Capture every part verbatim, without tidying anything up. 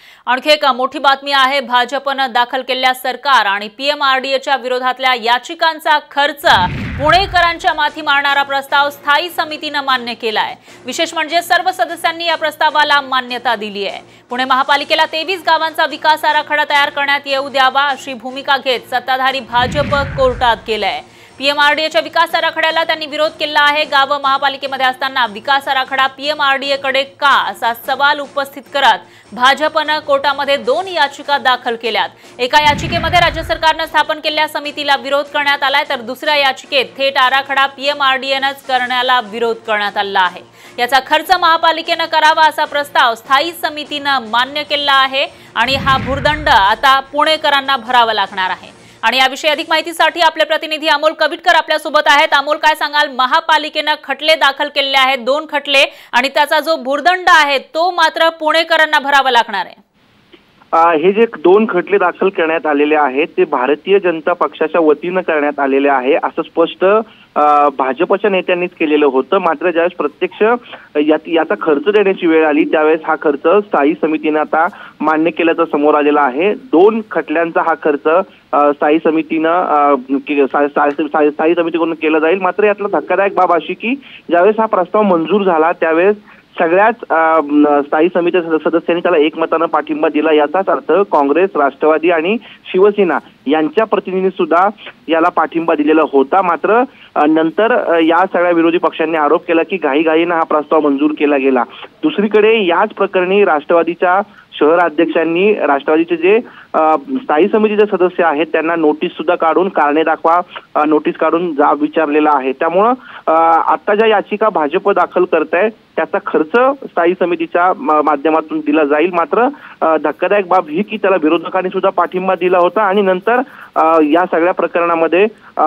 आणखी एक मोठी बातमी आहे। भाजपनं दाखल केलेल्या सरकार आणि पीएमआरडीएच्या विरोधातल्या याचिकांचा खर्च पुणेकरांच्या माथी मारणारा प्रस्ताव स्थायी समितीने मान्य केलाय। विशेष म्हणजे सर्व सदस्यांनी या प्रस्तावाला मान्यता दिली आहे। पुणे महापालिकेला तेवीस गावांचा विकास आराखडा तयार करण्यात येऊ द्यावा अशी भूमिका घेत सत्ताधारी भाजप कोर्टात गेलाय। पीएमआरडीएच्या विकास आराखड्याला त्यांनी विरोध केला आहे। गाव महापालिकेमध्ये असताना विकास आराखडा पीएमआरडीएकडे का असा सवाल उपस्थित करत भाजपने कोर्टामध्ये दोन याचिका दाखल केल्यात। एका याचिकेमध्ये राज्य सरकारने स्थापन केलेल्या समितीला विरोध करण्यात आलाय, तर दुसऱ्या याचिकेत थेट आराखडा पीएमआरडीएनेच करण्याला विरोध करण्यात आला आहे। याचा खर्च महापालिकेने करावा असा प्रस्ताव स्थायी समितीने मान्य केला आहे आणि हा भुर्दंड आता पुणेकरांना भरावा लागणार आहे। आणि याविषयी अधिक माहितीसाठी आपले प्रतिनिधी अमोल कविटकर आपल्या सोबत आहेत। अमोल, काय सांगाल? महापालिकेने खटले दाखल केले आहेत, दोन खटले, आणि त्याचा जो भुर्दंड आहे तो मात्र पुणेकरांना भरावा लागणार आहे। हे जे दोन खटले दाखल करण्यात आलेले आहेत ते भारतीय जनता पक्षाच्या वतीने करण्यात आलेले आहे असं स्पष्ट भाजपच्या नेत्यांनीच केलेलं होतं। मात्र ज्यावेळेस प्रत्यक्ष याचा खर्च देण्याची वेळ आली त्यावेळेस हा खर्च स्थायी समितीने आता मान्य केल्याचं समोर आलेला आहे। दोन खटल्यांचा हा खर्च स्थायी समितीनं स्थायी समितीकडून केला जाईल। मात्र यातला धक्कादायक बाब अशी की ज्यावेळेस हा प्रस्ताव मंजूर झाला त्यावेळेस सगळ्याच स्थायी समितीच्या सदस्यांनी त्याला एकमतानं पाठिंबा दिला। याचाच अर्थ काँग्रेस, राष्ट्रवादी आणि शिवसेना यांच्या प्रतिनिधींनी सुद्धा याला पाठिंबा दिलेला होता। मात्र नंतर या सगळ्या विरोधी पक्षांनी आरोप केला की घाईघाईनं हा प्रस्ताव मंजूर केला गेला। दुसरीकडे याच प्रकरणी राष्ट्रवादीच्या शहर अध्यक्षांनी राष्ट्रवादीचे जे स्थायी समितीचे सदस्य आहेत त्यांना नोटीस सुद्धा काढून कारणे दाखवा नोटीस काढून जाब विचारलेला आहे। त्यामुळं आता ज्या याचिका भाजप दाखल करताय त्याचा खर्च स्थायी समितीच्या माध्यमातून दिला जाईल। मात्र धक्कादायक बाब ही की त्याला विरोधकांनी सुद्धा पाठिंबा दिला होता आणि नंतर या सगळ्या प्रकरणामध्ये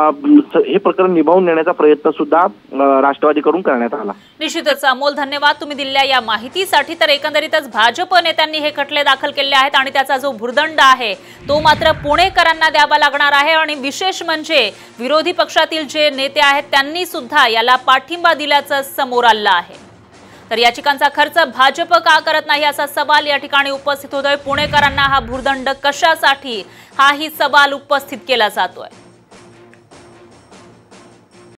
हे प्रकरण निभावून नेण्याचा प्रयत्न सुद्धा राष्ट्रवादीकडून करण्यात आला। निश्चितच अमोल, धन्यवाद तुम्ही दिलेल्या या माहितीसाठी। तर एकंदरीतच भाजप नेत्यांनी हे खटले दाखल केले आहेत आणि त्याचा जो भुर्दंड आहे तो मात्र पुणेकरांना द्यावा लागणार आहे। आणि विशेष म्हणजे विरोधी पक्षातील जे नेते आहेत त्यांनी सुद्धा याला पाठिंबा दिल्याचं समोर आलं आहे। तर याचिकांचा खर्च भाजप का करत नाही असा सवाल या ठिकाणी उपस्थित होतोय। पुणेकरांना हा भुर्दंड कशासाठी, हाही सवाल उपस्थित केला जातोय।